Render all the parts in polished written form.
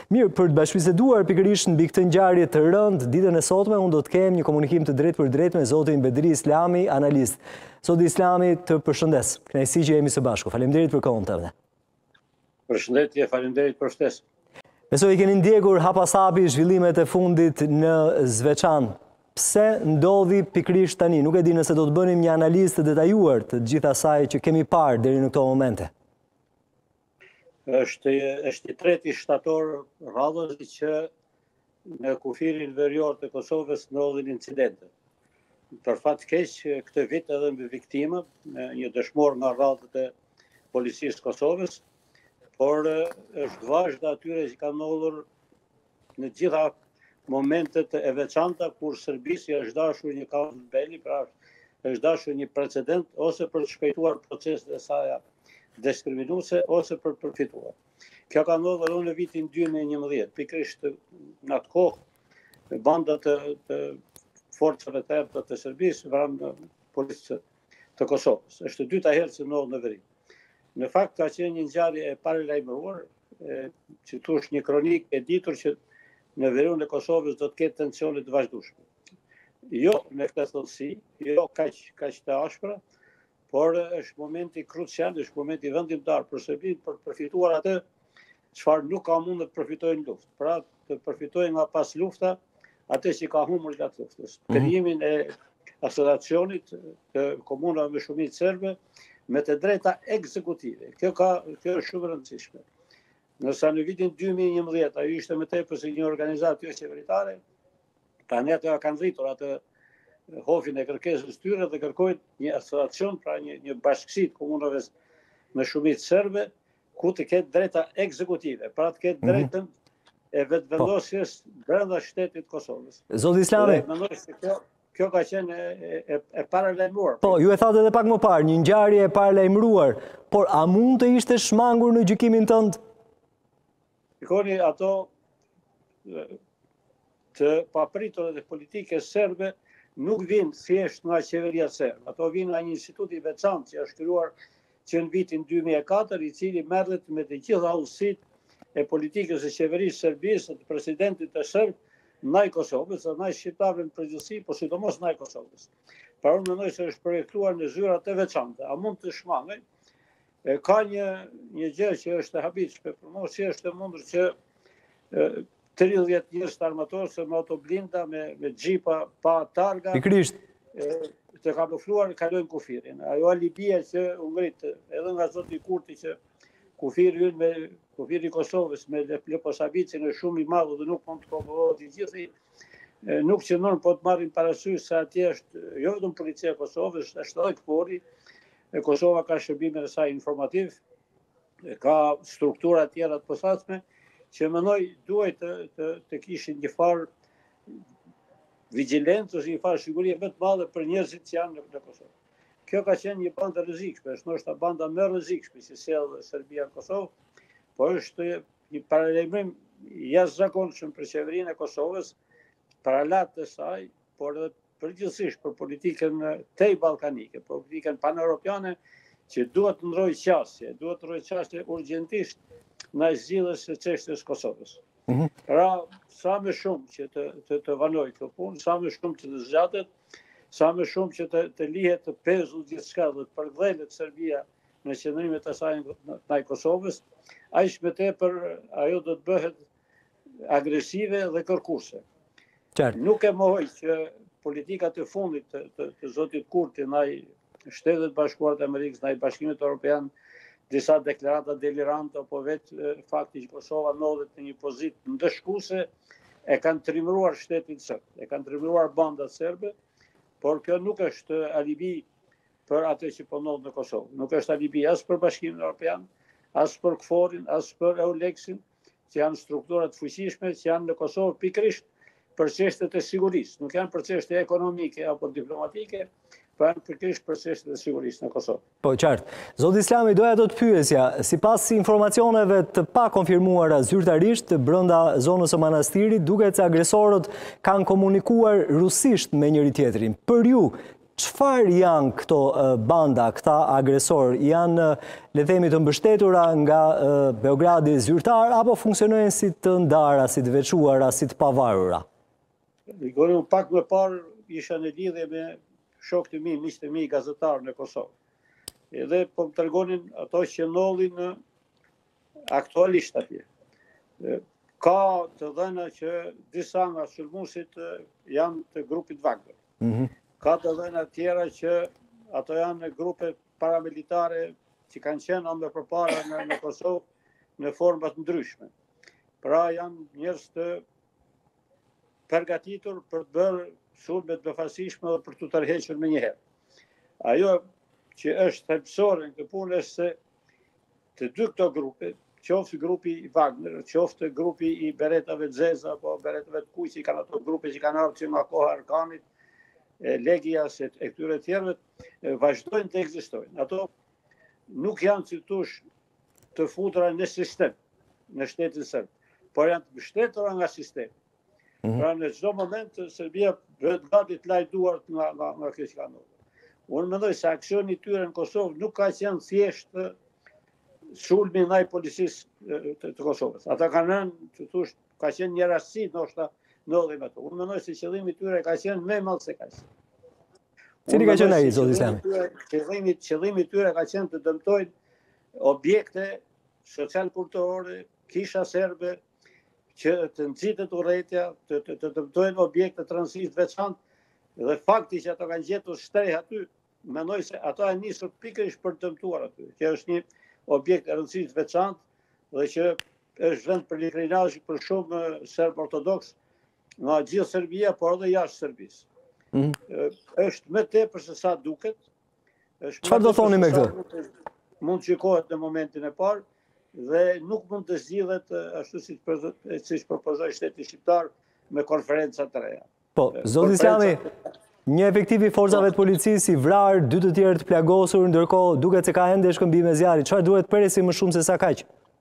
Mirë, për të bashkëbiseduar pikërisht mbi këtë ngjarje të rëndë, ditën e sotme unë do të kem një komunikim të drejtë për drejtë me zotin Bedri Islami, analist. Zoti Islami, të përshëndes. Kënaqësi që jemi së bashku. Faleminderit për kohën tënde. Përshëndetje, faleminderit për ftesën. Besoj keni ndjekur hapasapi zhvillimet e fundit në Zveçan. Pse ndodhi pikërisht tani? Nuk e di nëse do të bënim një analizë të detajuar të gjithë asaj që kemi parë deri në këto momente. Është i treti shtator radhës që në kufirin verior të Kosovës ndodhin incidente. Për fat keq, këtë vit edhe mbi viktimë, një dëshmor nga radhët e policisë Kosovës, por është vazhda atyre që kanë ndodhur në gjitha momentet e veçanta kur Serbisë është dashur një casus belli, pra është dashur një precedent ose për të shpejtuar proceset e saj diskriminuese ose për të përfituar. Kjo ka ndodhur në vitin 2011, pikërisht në atë kohë bandat të forcave të errëta të Serbisë vranë policë të Kosovës. Është dyta herë që ndodh në veri. Në fakt ka qenë një ngjarje e paralajmëruar, që thush një kronik e ditur që në veriun e Kosovës do të ketë tensione të vazhdueshme. Jo në këtë thellësi, jo kaq të ashpra, por është momenti krucial, është momenti vendimtar për Serbinë për të përfituar atë çfarë nuk ka mundë të përfitojë në luftë. Pra të përfitojë nga pas lufta atë që ka humbur gjatë luftës. Krijimin e asociacionit të komunave me shumicë serbe me të drejta ekzekutive. Kjo është shumë e rëndësishme. Nësa në vitin 2011 ajo ishte më tepër se një organizatë jo qeveritare, tani ato kanë rritur atë hofin e kërkesës tyre dhe kërkojnë një asociacion, pra një bashkësi të komunave me shumicë serbe, ku të ketë drejta ekzekutive, pra të ketë drejtën e vetëvendosjes brenda shtetit Kosovës. Zoti Islami. Mendoj se kjo ka qenë e paralajmëruar. Po, ju e thatë edhe pak më parë, një ngjarje e paralajmëruar, por a mund të ishte shmangur në gjykimin tënd? Shikoni, ato të papritura dhe politike serbe nuk vinë thjesht nga qeveria serbe. Ato vinë nga një institut i veçantë që është krijuar që në vitin 2004, i cili merret me të gjitha udhësitë e politikës së qeverisë Serbisë, të presidentit të serb, ndaj Kosovës, ndaj shqiptarëve në përgjithësi, por sidomos ndaj Kosovës. Pra unë mendoj se është projektuar në zyra të veçanta. A mund të shmangej? Ka një gjë që është e habitshme, për mos që është e mundur që 30 njerëz të armatorë me autoblinda, me xhipa pa targa, të kamufluar kalojnë kufirin. Ajo alibia që u ngrit edhe nga zoti Kurti që kufiri ynë me kufiri i Kosovës me Leposavicin është shumë i madh dhe nuk mund të kontrollohet i gjithë, nuk qëndron po të marrin parasysh se atje është jo vetëm policia e Kosovës, është edhe KFOR-i. Kosova ka shërbimin e saj informativ, ka struktura tjera të posaçme që mendoj duhet të kishin një farë vigjilencë ose një farë sigurie më të madhe për njerëzit që janë në Kosovë. Kjo ka qenë një bandë rrezikshme, është ndoshta banda më rrezikshme që sjell Serbia në Kosovë, por është një paralajmërim jashtëzakonshëm për qeverinë e Kosovës, paralat të saj, por edhe përgjithsisht për politikën tej ballkanike, për politikën paneuropiane që duhet të ndrojë qasje urgjentisht në zgjidhjes së çështjes së Kosovës. Pra, sa më shumë që të vanoj këtë punë, sa më shumë që të zgjatet, sa më shumë që të lihet të pezu gjithçka dhe të përgdhelet Serbia në qëndrimet e saj ndaj Kosovës, aq më tepër ajo do të bëhet agresive dhe kërkuese. Nuk e mohoj që politikat e fundit të zotit Kurti ndaj Shtetet Bashkuara të Amerikës, ndaj Bashkimit Evropian, disa deklarata delirante, apo vetë fakti që Kosova ndodhet në një pozitë ndëshkuese, e kanë trimëruar shtetin serb, e kanë trimëruar bandat serbe, por kjo nuk është alibi për atë që po ndodh në Kosovë. Nuk është alibi as për Bashkimin Evropian, as për KFOR-in, as për EULEX-in, që janë struktura të fuqishme që janë në Kosovë pikërisht për çështjet e sigurisë. Nuk janë për çështje ekonomike apo diplomatike, por janë pikërisht për çështjet e sigurisë në Kosovë. Po qartë. Zoti Islami, doja do të pyesja, sipas informacioneve të pa konfirmuara zyrtarisht brenda zonës së manastirit, duket se agresorët kanë komunikuar rusisht me njëri tjetrin. Për ju, Çfarë janë këto banda, këta agresor? Janë, le themi, të mbështetura nga Beogradi zyrtar, apo funksionojnë si të ndara, si të veçuara, si të pavarura? Unë pak më parë isha në lidhje me shokët e mi, miqtë e mi, gazetarë në Kosovë. Edhe po më tregonin ato që ndodhin aktualisht atje. Ka të dhëna që disa nga sulmuesit janë të grupit Wagner. Ka të dhëna tjera që ato janë grupe paramilitare që kanë qenë më përpara në Kosovë në format ndryshme. Pra janë njerëz të përgatitur për të bërë sulme të befasishme dhe për të tërhequr me njëherë. Ajo që është thelbësore në këtë punë është se të dy këto grupe, qoftë grupi i Wagner, qoftë grupi i beretave të zeza apo beretave të kuq, që kanë ato grupe që kanë ardhur nga koha e Arkanit, Legias e këtyre tjerëve, vazhdojnë të ekzistojnë. Ato nuk janë si thosh të futura në sistem, në shtetin serb, por janë të mbështetura nga sistemi. Pra në çdo moment Serbia bëhet gati të lajë duart nga kjo që ka ndodhur. Unë mendoj se aksioni i tyre në Kosovë nuk ka qenë thjesht sulmi ndaj policisë të Kosovës. Ata kanë rënë, të thosh, ka qenë një rastësi ndoshta ndodhi me to. Unë mendoj se qëllimi i tyre ka qenë më i madh se kaq. Cili ka qenë ai, zoti Islami? Qëllimi i tyre ka qenë të dëmtojnë objekte social-kulturore, kisha serbe, që të nxitet urrëtia, të dëmtojnë objekte të rëndësisë të veçantë, dhe fakti që ato kanë gjetur shtreh aty, mendoj se ato janë nisur pikërisht për të dëmtuar aty, që është një objekt e rëndësisë të veçantë dhe që është vend pelegrinazhi për shumë serb ortodoks nga gjithë Serbia, por edhe jashtë Serbisë. Është më tepër se sa duket. Çfarë do thoni me këtë? Mund të gjykohet në momentin e parë dhe nuk mund të zgjidhet ashtu siç propozoi shteti shqiptar me konferenca të reja. Po, zoti Islami, një efektiv i forcave të policisë i vrarë, 2 të tjerë të plagosur, ndërkohë duket se ka ende shkëmbime zjarri. Çfarë duhet presi më shumë se sa kaq?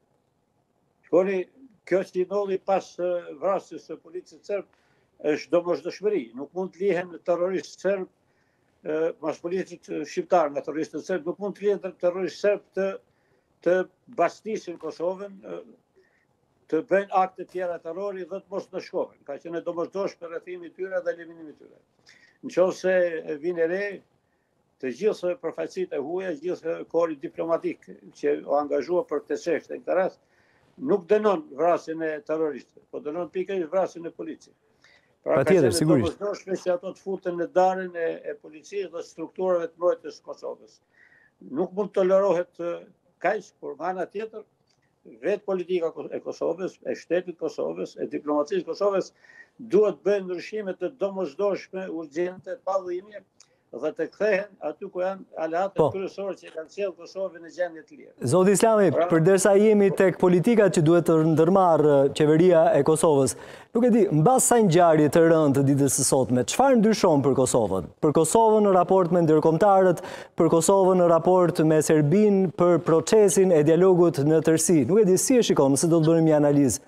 Shkoni, kjo që i ndodhi pas vrasjes së policisë serb është domosdoshmëri. Nuk mund të lihen terroristë serb, mas policisët shqiptar nga terroristët serb, nuk mund të lihen terroristë serb të bastisin Kosovën, të bëjnë akte tjera terrori dhe të mos në shkohen. Ka qenë domosdoshme rrethimi i tyre dhe elimini i tyre. Nëse vjen re, të gjithë përfaqësitë e huaja, gjithë kori diplomatik që u angazhua për të çështën këtë rast, nuk dënon vrasjen e terroristëve, po dënon pikërisht vrasjen e policisë. Pra ka qenë domosdoshme që ato të futen në darën e policisë dhe strukturave të mbrojtjes së Kosovës. Nuk mund të tolerohet kaq, por nga ana tjetër, vetë politika e Kosovës, e shtetit Kosovës, e diplomacisë Kosovës duhet bëjnë ndryshime të domosdoshme, urgjente, pa dhimbje dhe të kthehen aty ku janë aleatët kryesorë që kanë sjellë Kosovën në gjendje të lirë. Zoti Islami, përderisa jemi tek politikat që duhet të ndërmarrë qeveria e Kosovës, nuk e di, mbas sa ngjarje të rëndë të ditës së sotme, çfarë ndryshon për Kosovën? Për Kosovën në raport me ndërkombëtarët, për Kosovën në raport me Serbinë, për procesin e dialogut në tërësi. Nuk e di si e shikon, nëse do të bënim një analizë.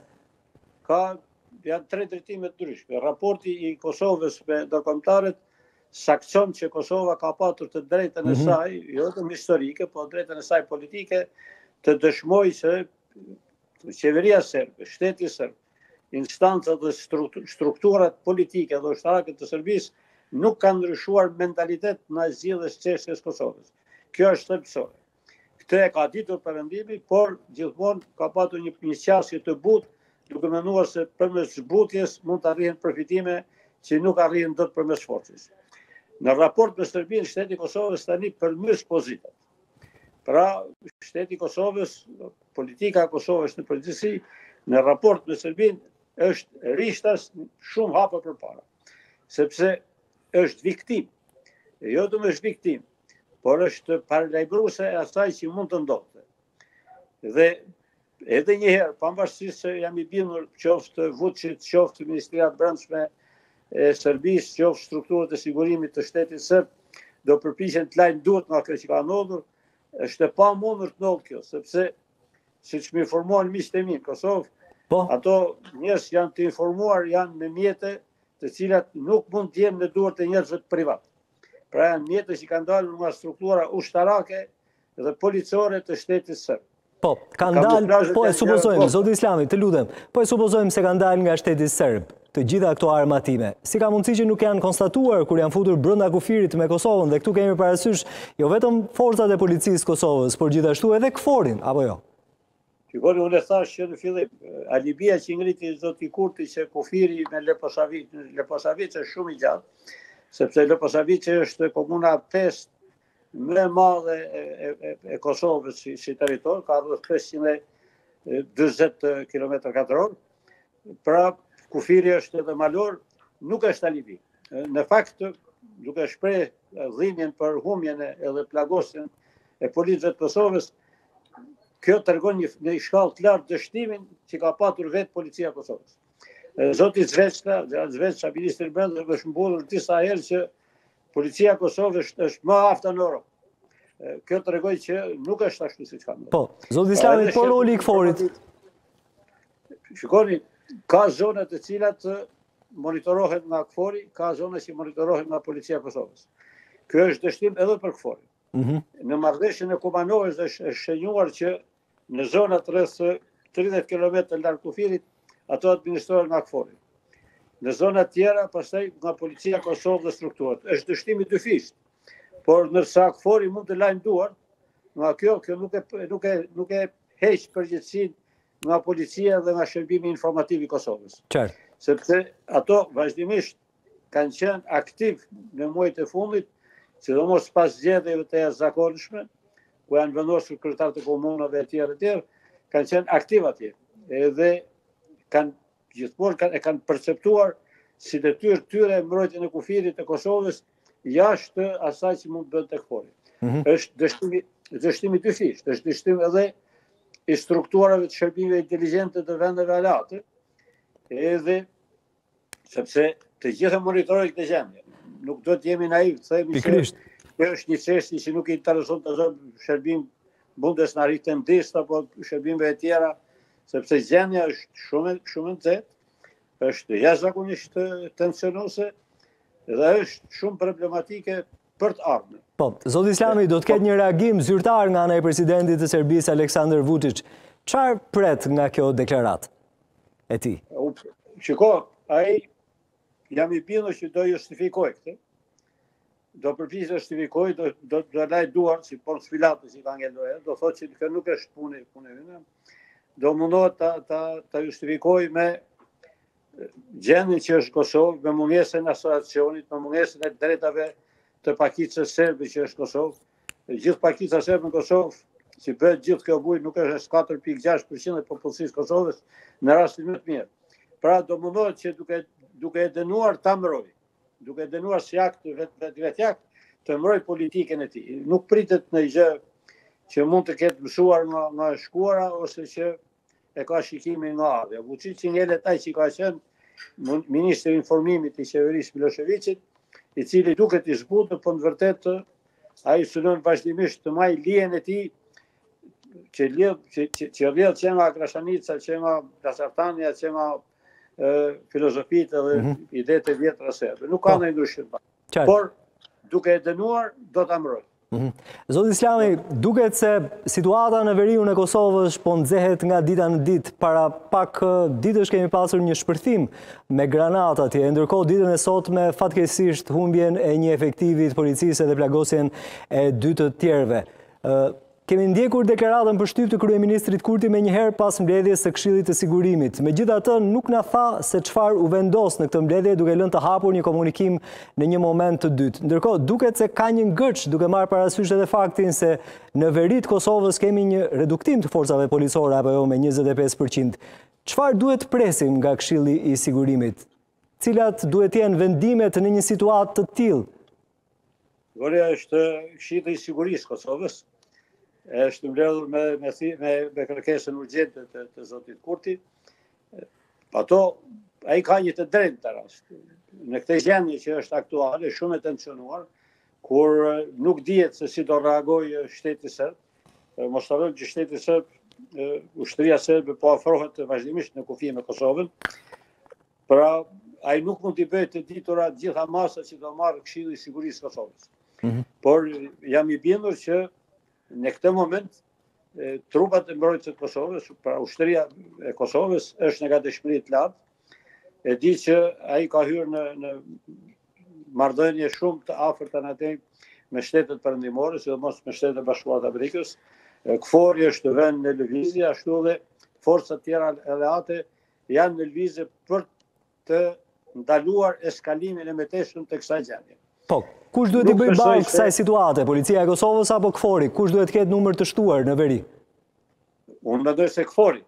Janë 3 drejtime të ndryshme. Raporti i Kosovës me ndërkombëtarët sakson që Kosova ka patur të drejtën e saj, jo vetëm historike, po drejtën e saj politike, të dëshmojë se qeveria serbe, shteti serb, instancat dhe strukturat politike dhe ushtarake të Serbisë nuk kanë ndryshuar mentalitet në zgjidhjes çështjes Kosovës. Kjo është thelbësore. Këtë e ka ditur Perëndimi, por gjithmonë ka patur një qasje të butë, duke menduar se përmes zbutjes mund të arrihen përfitime që nuk arrihen dot përmes forcës. Në raport me Serbinë, shteti i Kosovës tani përmirës pozitat. Pra, shteti i Kosovës, politika e Kosovës në përgjithësi, në raport me Serbinë është rishtas shumë hapa përpara, sepse është viktim. Jo vetëm është viktim, por është paralajmëruese e asaj që mund të ndodhte. Dhe edhe një herë, pavarësisht se jam i bindur qoftë Vučić, qoftë Ministria e Brendshme e Serbisë, qoftë strukturët e sigurimit të shtetit serb, do përpiqen të lajnë duart nga kjo që ka ndodhur, është e pamundur të ndodhë kjo, sepse siç më informuan miqtë e mi në Kosovë, ato njerëz janë të informuar, janë me mjete të cilat nuk mund të jenë në duart e njerëzve të privat. Pra janë mjetët që kanë dalë nga struktura ushtarake dhe policore të shtetit sërb. Po, kanë dalë, po e supozojmë, Zoti Islami, të lutem, po e supozojmë se kanë dalë nga shteti sërb, të gjitha këto armatime. Si ka mundësi që nuk janë konstatuar kur janë futur brenda kufirit me Kosovën, dhe këtu kemi parasysh jo vetëm forcat e policisë Kosovës, por gjithashtu edhe KFOR-in, apo jo? Shikoni, unë e thash që në fillim, alibia që ngriti Zoti Kurti që kufiri me Leposavic është shumë i gjatë, sepse Leposavic është komuna 5 më e madhe e Kosovës si territor, ka rreth 520 km². Pra, kufiri është edhe malor, nuk është alibi. Në fakt, duke shpreh dhimbjen për humjen edhe plagosjen e policëve të Kosovës, kjo tregon një shkallë të lartë dështimin që ka patur vetë policia e Kosovës. Zoti Zvecka, ministri i Brendshëm, është mbullur disa herë që policia e Kosovës është më afta në Europë. Kjo tregoj që nuk është ashtu siç ka ndodhur. Po, Zoti Islami, po roli i KFOR-it. Shikoni, ka zona të cilat monitorohen nga KFOR-i, ka zona që monitorohen nga policia e Kosovës. Ky është dështim edhe për KFOR-in. Në marrëveshjen e Kumanovës është shenjuar që në zonat rreth 30 km larg kufirit, ato administrohen nga KFOR-i. Në zonat tjera, pastaj nga policia e Kosovës dhe strukturat. Është dështim i dyfisht. Por nërsa KFOR-i mund të lajmë duart, nga kjo nuk e heq përgjegjësinë nga policia dhe nga shërbimi informativ i Kosovës. Qartë. Sepse ato vazhdimisht kanë qenë aktiv në muajt e fundit, sidomos pas zgjedhjeve të jashtëzakonshme, ku janë vendosur kryetarët e komunave e tjerë, kanë qenë aktiv atje. Edhe gjithmonë e kanë perceptuar si detyrë tyre mbrojtjen e kufirit të Kosovës jashtë asaj që mund të bëhet tek KFOR-i. Është dështimi dyfisht, është dështim edhe i strukturave të shërbimeve inteligjente të vendeve aleate, edhe sepse të gjitha monitorojnë këtë gjendje. Nuk do të jemi naiv, themi që kjo është një çështje që nuk i intereson të zonë shërbim bundesnarihtendist apo shërbimeve e tjera, sepse gjendja është shumë e nxehtë, është jashtëzakonisht tensionuese dhe është shumë problematike për të ardhmen. Po, Zoti Islami, do të ketë një reagim zyrtar nga ana e presidentit të Serbisë Aleksandar Vučić. Çfarë pret nga kjo deklaratë e tij? Shiko, ai jam i bindur që do justifikoj këtë. Do përpiqet të justifikoj, do laj duart si Pons Pilatos që ka ngelur, do thotë që kjo nuk është punë e do mundohet ta justifikoj me gjendjen që është Kosovë, me mungesën e asociacionit, me mungesën e drejtave të pakicës serbe që është Kosovë. Gjithë pakica serbe në Kosovë, si bëhet gjithë kjo bujë, nuk është 4.6% e popullsisë Kosovës në rastin më të mirë. Pra do mundohet që duke e dënuar ta mbrojë, duke e dënuar si akt vetjak të mbrojë politikën e tij. Nuk pritet në gjë që mund të ketë mësuar nga shkuara ose që e ka shikimin nga ardha. Vučić ngelet ai që ka qenë ministri i informimit i qeverisë Miloševićit, i cili duket i zbutur, por në vërtetë ai synon vazhdimisht të marrë lijen e tij që rrjedh që nga Krashanica, që nga Kasartania, që nga filozofitë dhe idetë e vjetra serbe. Nuk ka ndonjë ndryshim. Por duke e dënuar do ta mbrojë. Zoti Islami, duket se situata në veriun e Kosovës po nxehet nga dita në ditë. Para pak ditësh kemi pasur një shpërthim me granata atje, ndërkohë ditën e sotme fatkeqësisht humbjen e një efektivi të policisë dhe plagosjen e 2 të tjerëve. Kemi ndjekur deklaratën për shtyp të kryeministrit Kurti me njëherë pas mbledhjes së Këshillit të Sigurimit. Megjithatë, nuk na tha se çfarë u vendos në këtë mbledhje, duke lënë të hapur një komunikim në një moment të dytë. Ndërkohë, duket se ka një ngërç, duke marrë parasysh edhe faktin se në veri të Kosovës kemi një reduktim të forcave policore apo jo me 25%. Çfarë duhet presim nga Këshilli i Sigurimit? Cilat duhet jenë vendimet në një situatë të tillë? Goria është Këshilli i Sigurisë Kosovës. Është mbledhur me kërkesën urgjente të zotit Kurti. Ai ka një të drejtë të rast. Në këtë gjendje që është aktuale, shumë e tensionuar, kur nuk dihet se si do reagojë shteti serb. Mos harrojmë që shteti serb, ushtria serbe po afrohet vazhdimisht në kufi me Kosovën. Pra, ai nuk mund t'i bëjë të ditura gjitha masat që do marrë Këshilli i Sigurisë Kosovës. Por jam i bindur që në këtë moment trupat e mbrojtjes së Kosovës, pra ushtria e Kosovës është në gatishmëri të lartë. E di që ai ka hyrë në marrëdhënie shumë të afërta natej me shtetet perëndimore, sidomos me Shtetet e Bashkuara të Amerikës. KFOR-i është vënë në lëvizje, ashtu dhe forcat tjera aleate janë në lëvizje për të ndaluar eskalimin e mëtejshëm të kësaj gjendje. Po, kush duhet i bëjë balë kësaj situate? Policia e Kosovës apo KFOR-i? Kush duhet ketë numër të shtuar në veri? Unë mendoj se KFOR-i.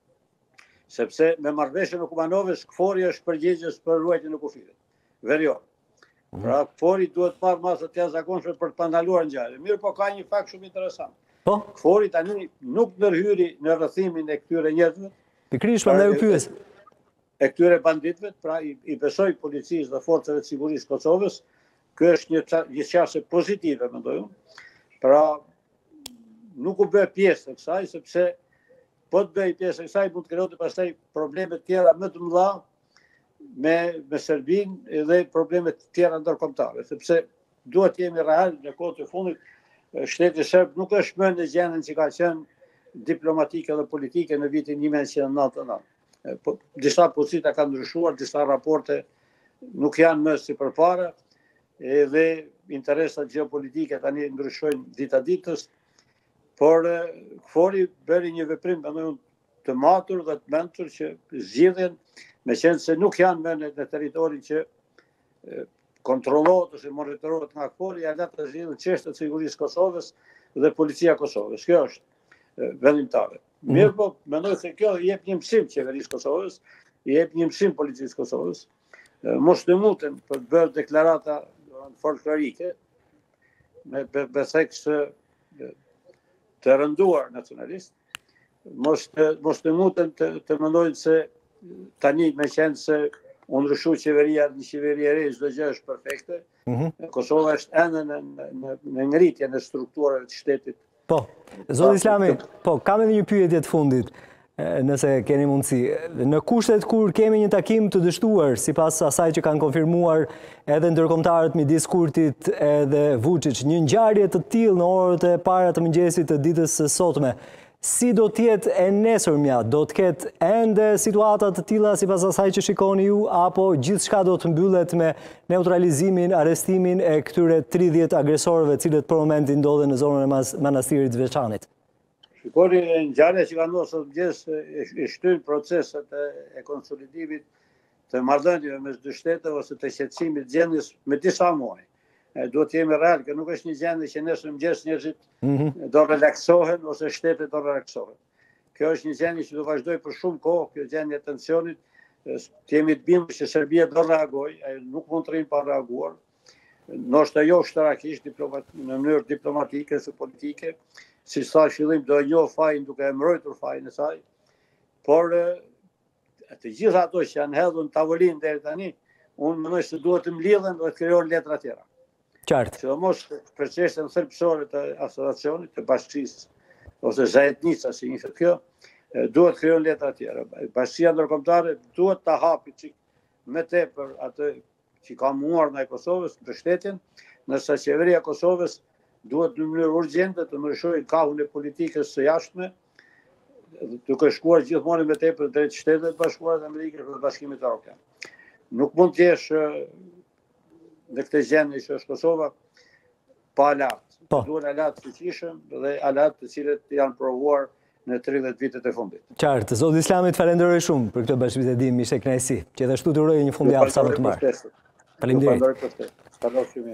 Sepse me marrëveshjen e Kumanovës, KFOR-i është përgjegjës për ruajtjen e kufirit. Verior. Pra KFOR-i duhet marrë masa të jashtëzakonshme për të pandaluar ngjarje. Mirë, po ka një fakt shumë interesant. Po? KFOR-i tani nuk ndërhyri në rrethimin e këtyre njerëzve. Pikërisht prandaj u pyes. E këtyre banditëve, pra i besoj policisë dhe forcave të sigurisë Kosovës. Kjo është një çështje pozitive, mendoj unë. Pra nuk u bë pjesë e kësaj, sepse po të bëj pjesë e kësaj mund të krijote pastaj probleme të tjera më të mëdha me Serbinë dhe probleme të tjera ndërkombëtare, sepse duhet të jemi real në kohët e fundit. Shteti serb nuk është më në gjendjen që ka qenë diplomatike dhe politike në vitin 1999. Disa pozita kanë ndryshuar, disa raporte nuk janë më si përpara, dhe interesat gjeopolitike tani ndryshojnë dita ditës, por KFOR-i bëri një veprim të matur dhe të mençur që zgjidhen, meqenëse se nuk janë më në territorin që kontrollohet ose monitorohet nga KFOR-i, ja të zgjidhen çështjet e sigurisë Kosovës dhe policia Kosovës. Kjo është vendimtare. Mirë, po mendoj se kjo i jep një mësim qeverisë Kosovës, i jep një mësim policisë Kosovës. Mos të muten për të bërë deklarata folklorike me beseks të rënduar nacionalist, mos të muten të mendojnë se tani me qenë se u ndryshu qeveria, një qeveri e re, çdo gjë është perfekte. Kosova është ende në ngritje në strukturave të shtetit. Po, zoti Islami, po, kam edhe një pyetje të fundit, nëse keni mundësi. Në kushtet kur kemi një takim të dështuar, sipas asaj që kanë konfirmuar edhe ndërkombëtarët midis Kurtit edhe Vučić, një ngjarje të tillë në orët e para të mëngjesit të ditës së sotme, si do të jetë e nesërmja? Do të ketë ende situata të tilla sipas asaj që shikoni ju, apo gjithçka do të mbyllet me neutralizimin, arrestimin e këtyre 30 agresorëve, të cilët për momentin ndodhen në zonën e manastirit Zveçanit? Shikoni, ngjarja që ka ndodhur sot mëngjes e shtyn proceset e konsolidimit të marrëdhënieve mes dy shteteve ose të qetësimit të gjendjes me disa muaj. Duhet të jemi real, që nuk është një gjendje që nesër mëngjes njerëzit do relaksohen ose shtetet do relaksohen. Kjo është një gjendje që do vazhdojë për shumë kohë, kjo gjendje e tensionit, të jemi të bindur që Serbia do reagojë, ai nuk mund të rrinë pa reaguar. Ndoshta jo shtarakisht në mënyrë diplomatike ose politike, si sa fillim do e njohë fajin duke e mbrojtur fajin e saj, por të gjitha ato që janë hedhur në tavolinë deri tani, unë mendoj se duhet të mlidhen dhe të krijojnë letra tjera. Qartë. Sidomos për çështjen thelbësore të asociacionit, të bashkisë ose zajednica si njihet kjo, duhet të krijojnë letra tjera. Bashkia ndërkombëtare duhet ta hapi çik më tepër atë që ka munguar ndaj Kosovës, mbështetjen, ndërsa qeveria e Kosovës duhet në mënyrë urgjente të ndryshojë kahun e politikës së jashtme, duke shkuar gjithmonë më tepër drejt Shteteve të Bashkuara të Amerikës dhe Bashkimit Evropian. Nuk mund të jesh në këtë gjendje që është Kosova pa alat. Duhen alat të fuqishëm dhe alat të cilët janë provuar në 30 vitet e fundit. Qartë, zoti Islami, të falenderoj shumë për këtë bashkëbisedim, ishte kënaqësi. Që edhe ashtu të uroj një fundjavë sa më të mirë. Faleminderit.